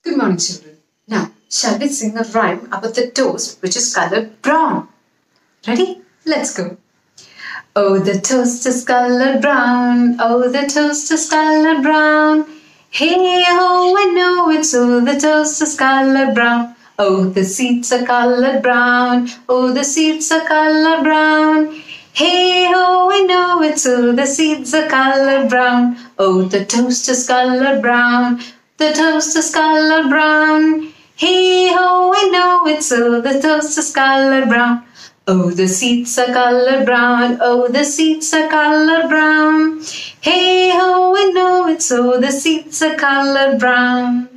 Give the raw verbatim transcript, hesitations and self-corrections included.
Good morning, children. Now, shall we sing a rhyme about the toast which is colored brown? Ready? Let's go. Oh, the toast is colored brown. Oh, the toast is colored brown. Hey ho, I know it. So the toast is colored brown. Oh, the seeds are colored brown. Oh, the seeds are colored brown. Hey ho, I know it. So the seeds are colored brown. Oh, the toast is colored brown. The toast is colored brown. Hey ho, I know it. So the toast is colored brown. Oh, the seeds are colored brown. Oh, the seeds are colored brown. Hey ho, I know it. So the seeds are colored brown.